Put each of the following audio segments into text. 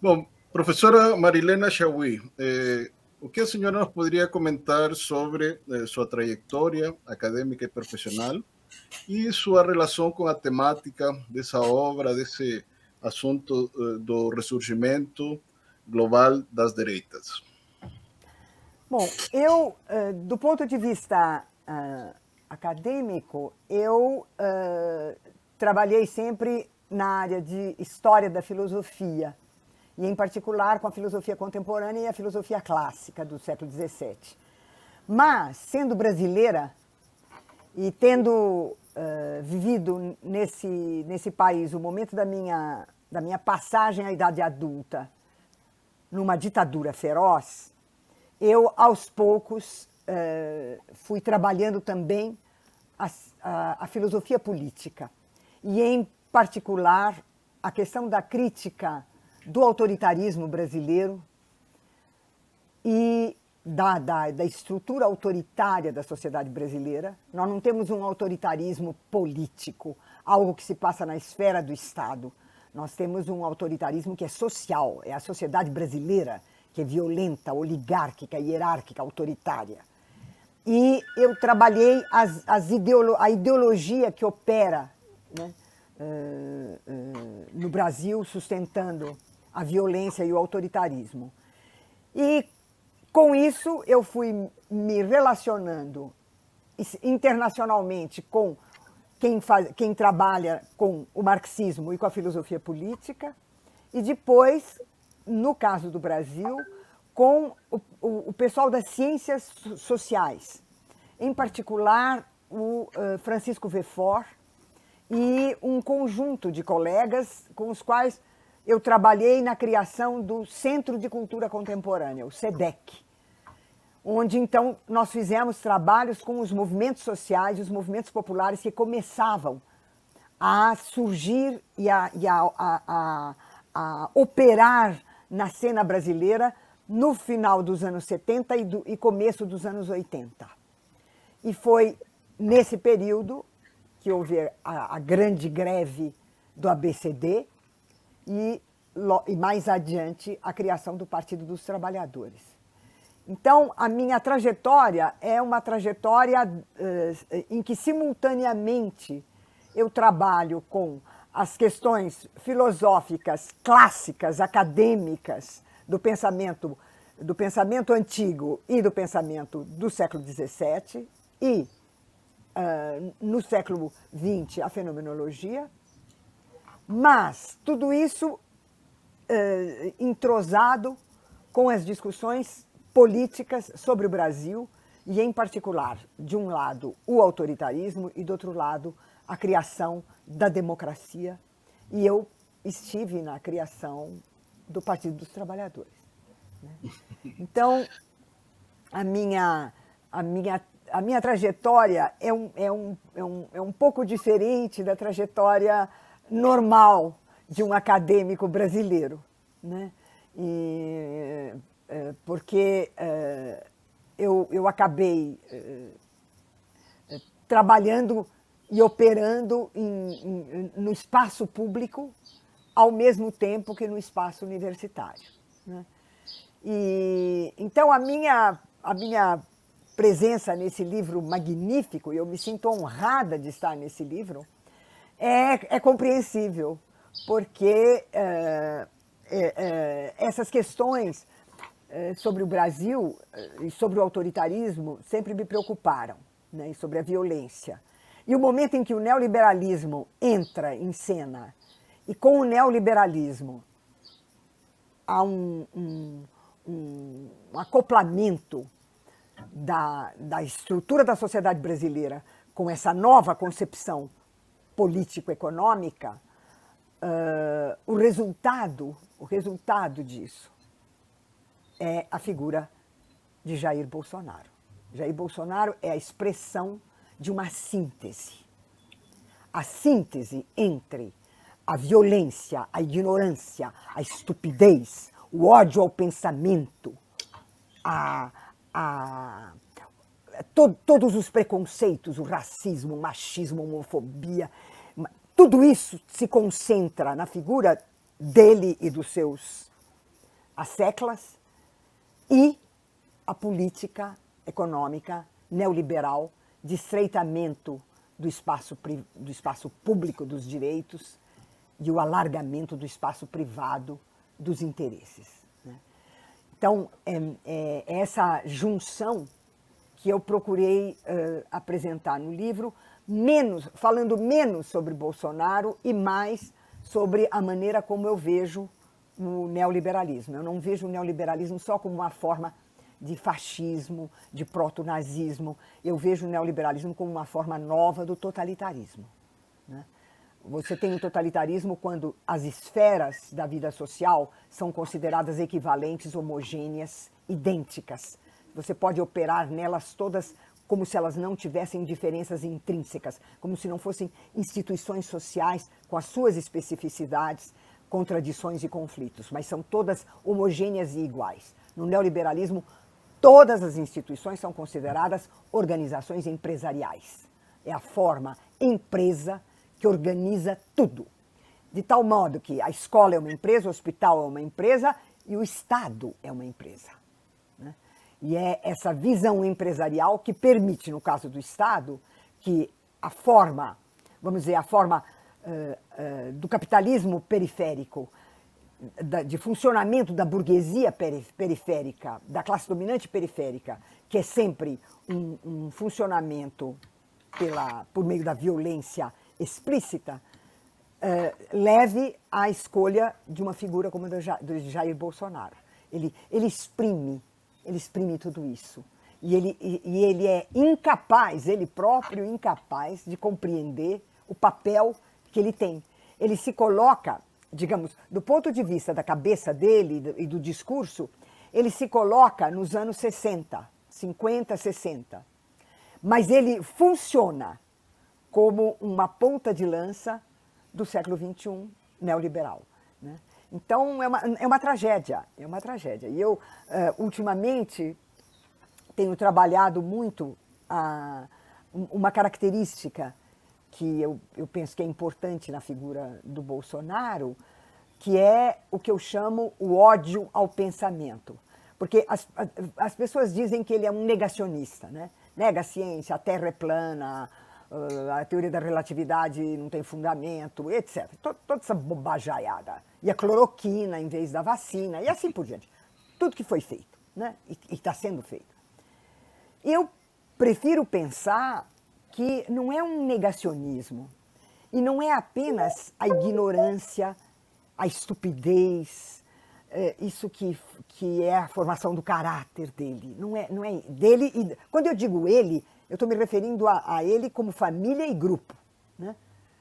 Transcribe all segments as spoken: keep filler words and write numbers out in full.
Bom, professora Marilena Chauí, eh, o que a senhora nos poderia comentar sobre eh, sua trajetória acadêmica e profissional e sua relação com a temática dessa obra, desse assunto eh, do ressurgimento global das direitas? Bom, eu, uh, do ponto de vista uh, acadêmico, eu uh, trabalhei sempre na área de história da filosofia, e em particular com a filosofia contemporânea e a filosofia clássica do século dezessete. Mas, sendo brasileira e tendo uh, vivido nesse, nesse país o momento da minha, da minha passagem à idade adulta, numa ditadura feroz, eu, aos poucos, uh, fui trabalhando também a, a, a filosofia política. E, em particular, a questão da crítica do autoritarismo brasileiro e da, da, da estrutura autoritária da sociedade brasileira. Nós não temos um autoritarismo político, algo que se passa na esfera do Estado. Nós temos um autoritarismo que é social, é a sociedade brasileira, que é violenta, oligárquica, hierárquica, autoritária. E eu trabalhei as, as ideolo a ideologia que opera, né, uh, uh, no Brasil, sustentando a violência e o autoritarismo. E, com isso, eu fui me relacionando internacionalmente com quem, faz, quem trabalha com o marxismo e com a filosofia política, e depois, no caso do Brasil, com o, o, o pessoal das ciências sociais, em particular o uh, Francisco Vefort e um conjunto de colegas com os quais eu trabalhei na criação do Centro de Cultura Contemporânea, o SEDEC, onde, então, nós fizemos trabalhos com os movimentos sociais, os movimentos populares que começavam a surgir e a, e a, a, a, a operar na cena brasileira no final dos anos setenta e, do, e começo dos anos oitenta. E foi nesse período que houve a, a grande greve do A B C D e, e, mais adiante, a criação do Partido dos Trabalhadores. Então, a minha trajetória é uma trajetória uh, em que, simultaneamente, eu trabalho com as questões filosóficas clássicas, acadêmicas, do pensamento, do pensamento antigo e do pensamento do século dezessete, e, uh, no século vinte, a fenomenologia, mas tudo isso uh, entrosado com as discussões políticas sobre o Brasil e, em particular, de um lado, o autoritarismo e, do outro lado, a criação da democracia. E eu estive na criação do Partido dos Trabalhadores, né? Então, a minha, a minha, a minha trajetória é um, é, um, é, um, é um pouco diferente da trajetória normal de um acadêmico brasileiro, né? E, porque uh, eu, eu acabei uh, trabalhando e operando em, em, no espaço público ao mesmo tempo que no espaço universitário, né? E, então, a minha, a minha presença nesse livro magnífico, e eu me sinto honrada de estar nesse livro, é, é compreensível, porque uh, é, é, essas questões sobre o Brasil e sobre o autoritarismo sempre me preocuparam, né, e sobre a violência. E o momento em que o neoliberalismo entra em cena, e com o neoliberalismo há um, um, um, um acoplamento da, da estrutura da sociedade brasileira com essa nova concepção político-econômica, uh, o resultado, o resultado disso é a figura de Jair Bolsonaro. Jair Bolsonaro é a expressão de uma síntese. A síntese entre a violência, a ignorância, a estupidez, o ódio ao pensamento, a, a, to, todos os preconceitos, o racismo, o machismo, a homofobia, tudo isso se concentra na figura dele e dos seus as seclas e a política econômica neoliberal de estreitamento do espaço, do espaço público dos direitos e o alargamento do espaço privado dos interesses. Né? Então, é, é, é essa junção que eu procurei uh, apresentar no livro, menos, falando menos sobre Bolsonaro e mais sobre a maneira como eu vejo o neoliberalismo. Eu não vejo o neoliberalismo só como uma forma de fascismo, de proto-nazismo. Eu vejo o neoliberalismo como uma forma nova do totalitarismo. Né? Você tem o totalitarismo quando as esferas da vida social são consideradas equivalentes, homogêneas, idênticas. Você pode operar nelas todas como se elas não tivessem diferenças intrínsecas, como se não fossem instituições sociais com as suas especificidades, contradições e conflitos, mas são todas homogêneas e iguais. No neoliberalismo, todas as instituições são consideradas organizações empresariais. É a forma empresa que organiza tudo. De tal modo que a escola é uma empresa, o hospital é uma empresa e o Estado é uma empresa. Né? E é essa visão empresarial que permite, no caso do Estado, que a forma, vamos dizer, a forma uh, uh, do capitalismo periférico, da, de funcionamento da burguesia periférica, da classe dominante periférica, que é sempre um, um funcionamento pela, por meio da violência explícita, uh, leve à escolha de uma figura como a do Jair Bolsonaro. Ele, ele exprime, ele exprime tudo isso. E ele, e, e ele é incapaz, ele próprio incapaz de compreender o papel que ele tem. Ele se coloca, digamos, do ponto de vista da cabeça dele e do, e do discurso, ele se coloca nos anos sessenta, cinquenta, sessenta. Mas ele funciona como uma ponta de lança do século vinte e um neoliberal. Né? Então, é uma, é uma tragédia, é uma tragédia. E eu, uh, ultimamente, tenho trabalhado muito a, uma característica que eu, eu penso que é importante na figura do Bolsonaro, que é o que eu chamo o ódio ao pensamento. Porque as, as pessoas dizem que ele é um negacionista, né? Nega a ciência, a Terra é plana, a teoria da relatividade não tem fundamento, etcétera. Toda essa bobajaiada. E a cloroquina em vez da vacina, e assim por diante. Tudo que foi feito, né? E está sendo feito. Eu prefiro pensar que não é um negacionismo, e não é apenas a ignorância, a estupidez, é, isso que, que é a formação do caráter dele. Não é, não é dele. E, quando eu digo ele, eu estou me referindo a, a ele como família e grupo. Né?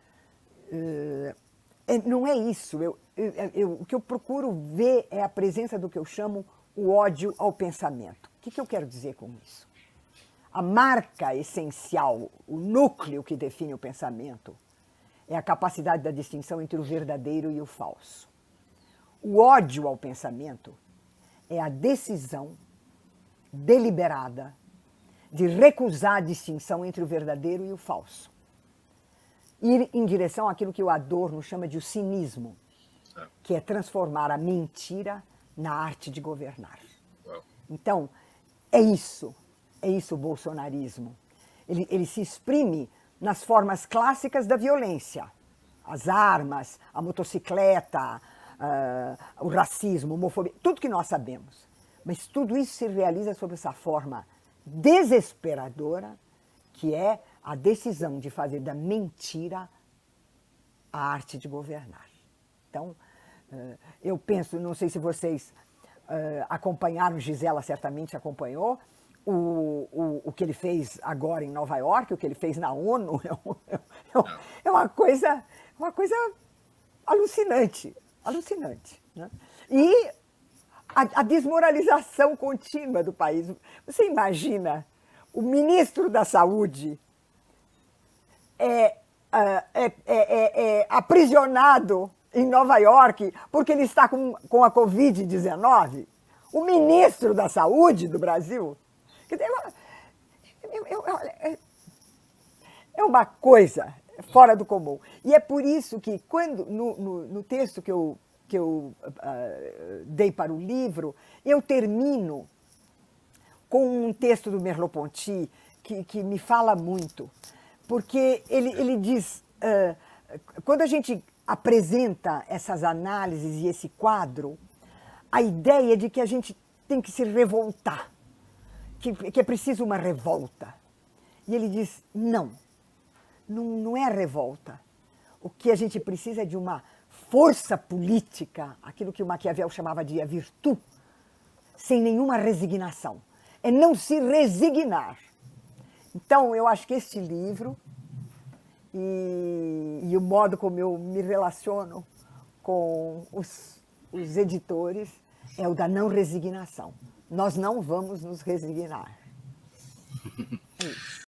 É, não é isso. Eu, eu, eu, o que eu procuro ver é a presença do que eu chamo o ódio ao pensamento. O que, que eu quero dizer com isso? A marca essencial, o núcleo que define o pensamento, é a capacidade da distinção entre o verdadeiro e o falso. O ódio ao pensamento é a decisão deliberada de recusar a distinção entre o verdadeiro e o falso. Ir em direção àquilo que o Adorno chama de o cinismo, que é transformar a mentira na arte de governar. Então, é isso. É isso o bolsonarismo. Ele, ele se exprime nas formas clássicas da violência. As armas, a motocicleta, uh, o racismo, a homofobia, tudo que nós sabemos. Mas tudo isso se realiza sob essa forma desesperadora, que é a decisão de fazer da mentira a arte de governar. Então, uh, eu penso, não sei se vocês uh, acompanharam, Gisela certamente acompanhou, O, o, o que ele fez agora em Nova York, o que ele fez na ONU, é, um, é uma, coisa, uma coisa alucinante, alucinante. Né? E a, a desmoralização contínua do país. Você imagina o ministro da Saúde é, é, é, é, é aprisionado em Nova York porque ele está com, com a covid dezenove? O ministro da Saúde do Brasil? É uma coisa fora do comum. E é por isso que, quando no, no, no texto que eu, que eu uh, dei para o livro, eu termino com um texto do Merleau-Ponty que, que me fala muito, porque ele, ele diz, uh, quando a gente apresenta essas análises e esse quadro, a ideia de que a gente tem que se revoltar, que, que é preciso uma revolta. E ele diz, não, não, não é revolta. O que a gente precisa é de uma força política, aquilo que o Maquiavel chamava de a virtude, sem nenhuma resignação. É não se resignar. Então, eu acho que este livro e, e o modo como eu me relaciono com os, os editores é o da não resignação. Nós não vamos nos resignar. É isso.